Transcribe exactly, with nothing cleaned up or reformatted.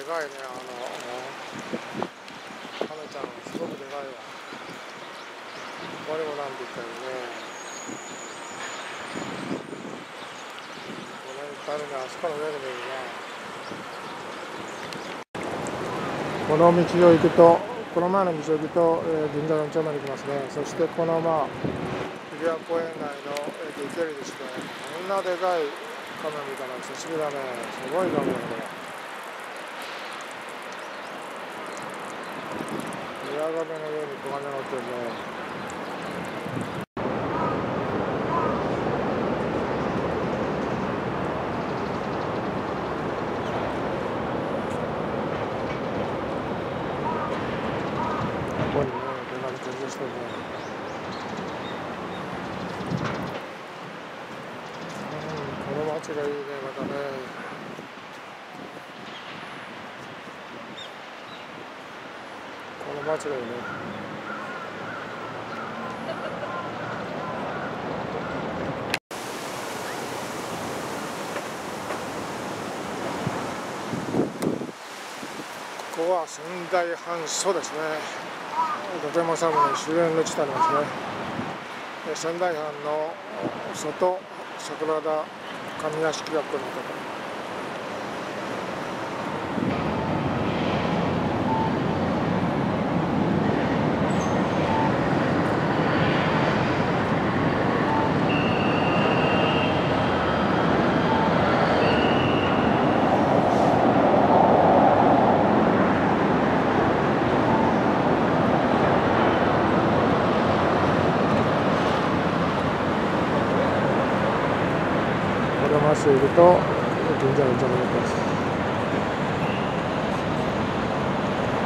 かいね。あのカメちゃんすごくでかいわ。これもなんて言ったらいいね。これいっぱいあるね。あそこの上で見るな。この道を行くと、この前の道を行くと、えー、銀座よん丁目に行きますね。そしてこのまあ日比谷公園内の、えー、池にですね、こんなでかいカメ見たの久しぶりだね。すごいカメだね、これ。岩壁の上に小金乗ってるね。ここにね、電話に展示してるね。うん、この街がいいね、またね。この街がいいね。ここは仙台藩所ですね。伊達政宗終焉の地帯ですね。仙台藩の外桜田上屋敷学校のところ。これをまっすぐ行くと銀座よん丁目に行きます。